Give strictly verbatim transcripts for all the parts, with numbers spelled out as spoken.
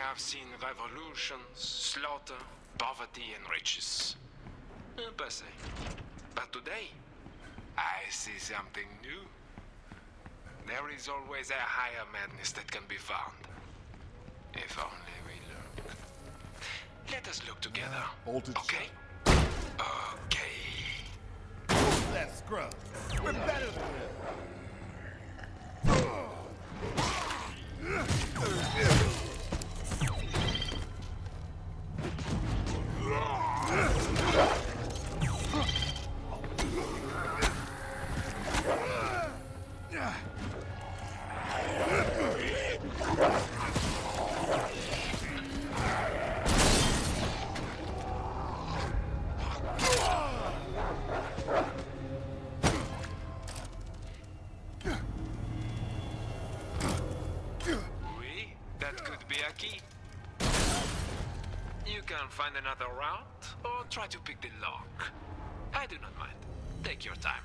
have seen revolutions, slaughter, poverty, and riches. Uh, Passé. But today, I see something new. There is always a higher madness that can be found. If only we look. Let us look together. Bolted okay? Okay. That scrub. We're better than this. You can find another route, or try to pick the lock. I do not mind. Take your time.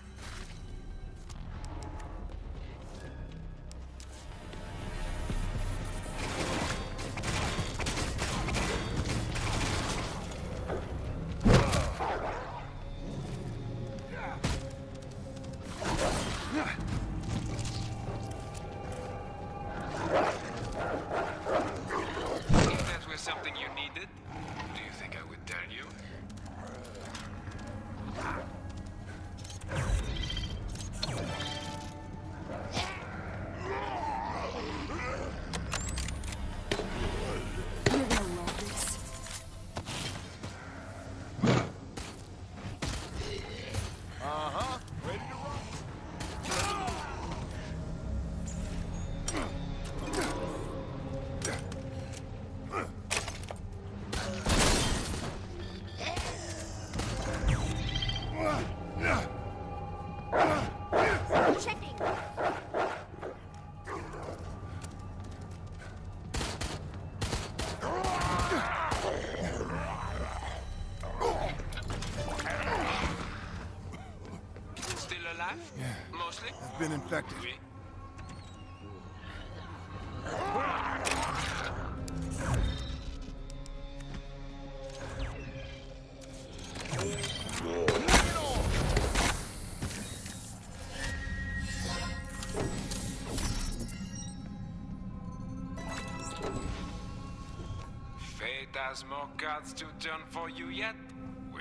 Something you needed? Do you think I would tell you? You're gonna love this. Uh-huh. Ready to run? Checking. Still alive? Yeah. Mostly? I've been infected. Oui. Fate has more cards to turn for you yet? Oui.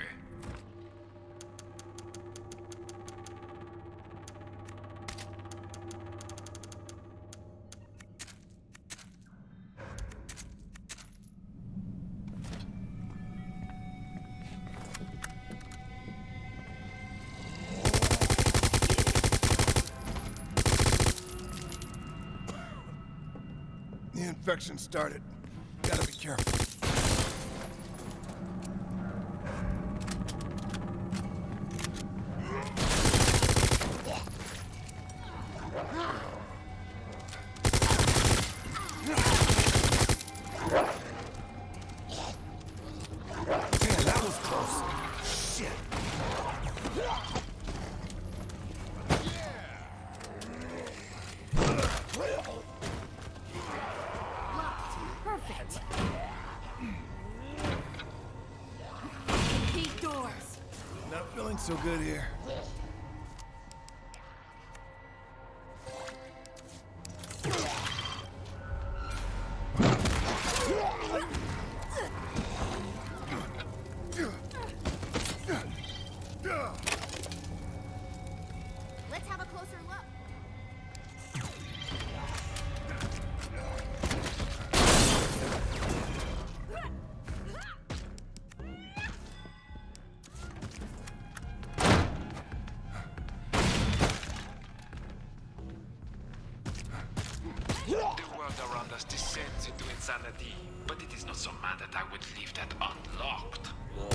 The infection started. Gotta be careful. Man, that was close. Shit. Perfect. Keep doors. Not feeling so good here. Let's have a closer look. The world around us descends into insanity, but it is not so mad that I would leave that unlocked.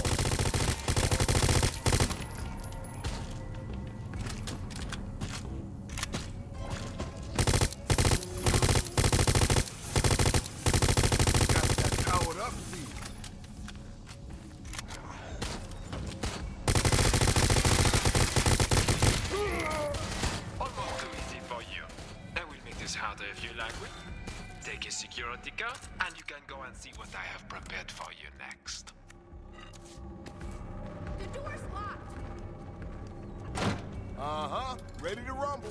Got that powered up feed. Almost too easy for you. I will make this harder if you like it. take a security card, and you can go and see what I have prepared for you next. The door's locked. Uh-huh. Ready to rumble.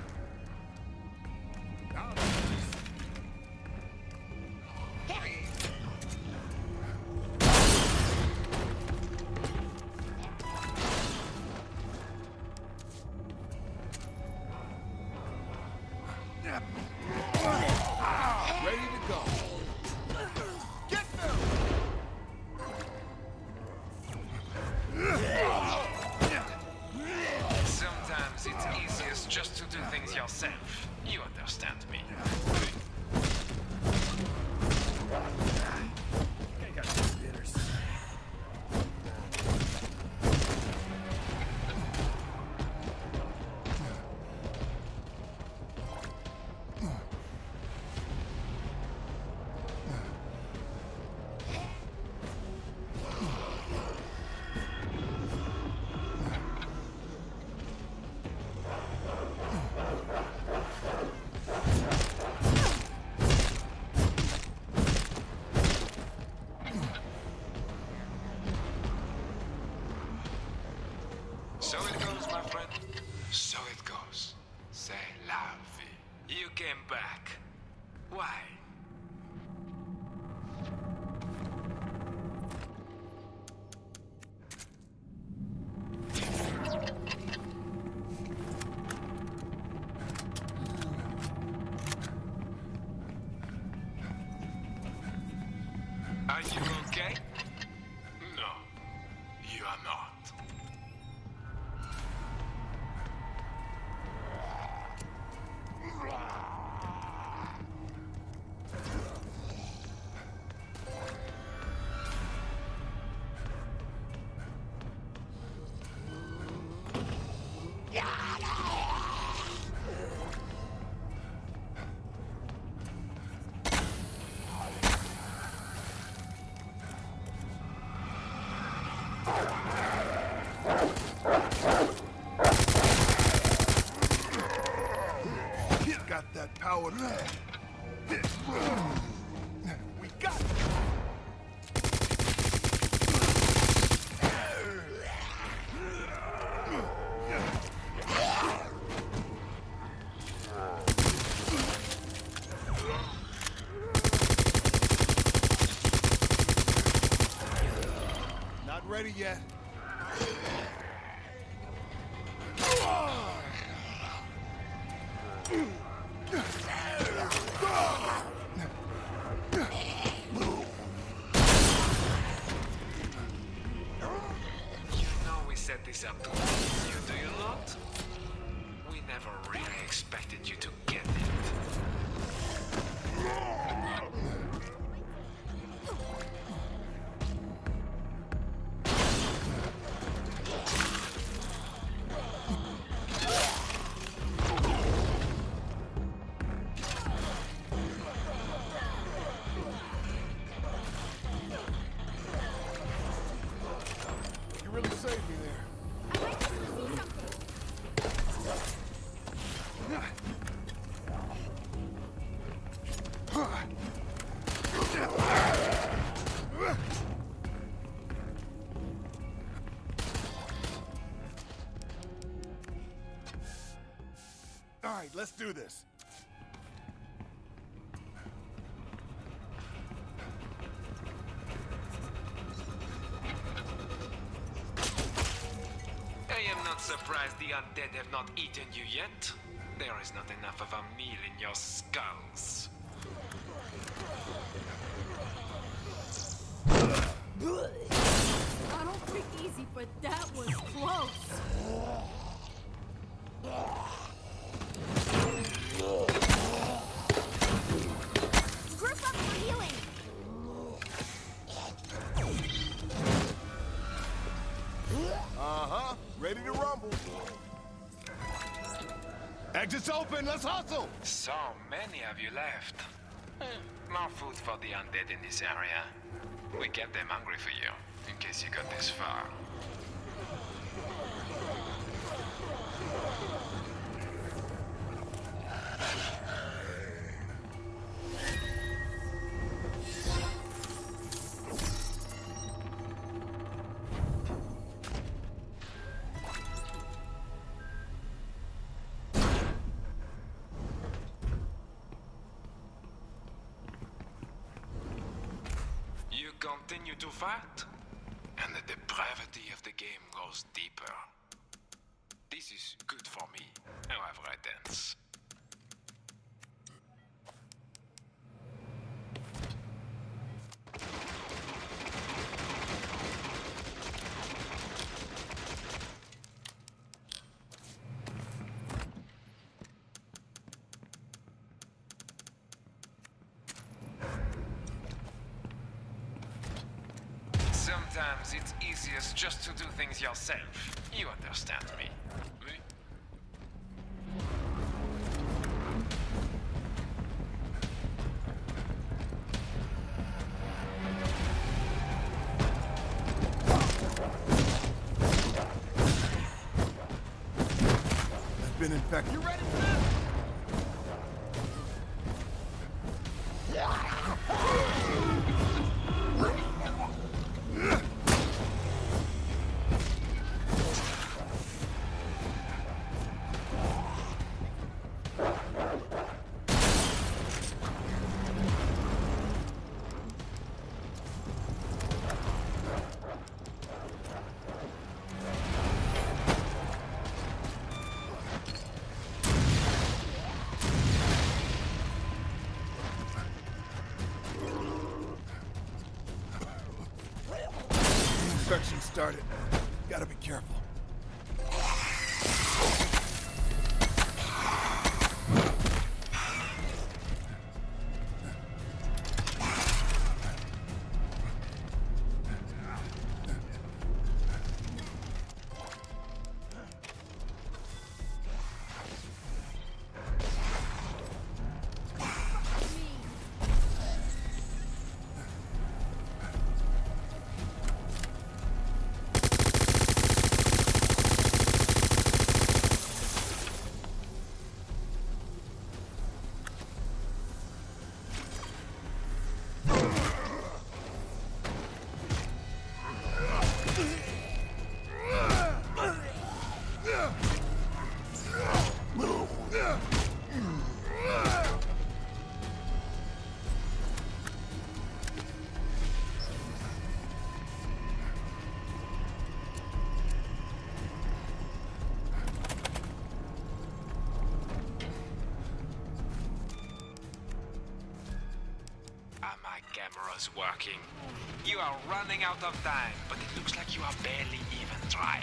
Ready to go. Get them! Sometimes it's easiest just to do things yourself. You understand me. I got some bitters. So it goes, my friend. So it goes. C'est la vie. You came back. Why? Are you okay? No, you are not. Got that power. We got it. Not ready yet. Set this up to please you, do you not? We never really expected you to get it. You really saved me there. I might be able to see something. All right, let's do this. I am not surprised the undead have not eaten you yet. There is not enough of a meal in your skulls. I don't think easy, but that was close. Group up for healing. Uh-huh. Ready to rumble. Exit's open. Let's hustle. So many of you left. Eh, more food for the undead in this area. We kept them hungry for you, in case you got this far. continue to fight, and the depravity of the game goes deeper. This is good for me, however I dance. Sometimes it's easiest just to do things yourself. You understand me? Me? I've been infected. You ready for Infection started. Gotta be careful. Camera's working. You are running out of time, but it looks like you are barely even trying.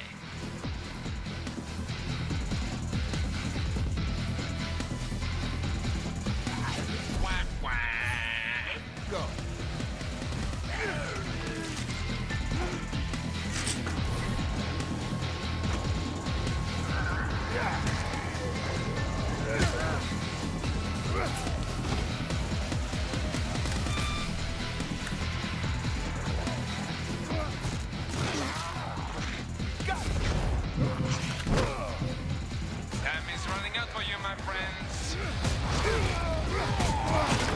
Quack, quack. Go. Time is running out for you, my friends.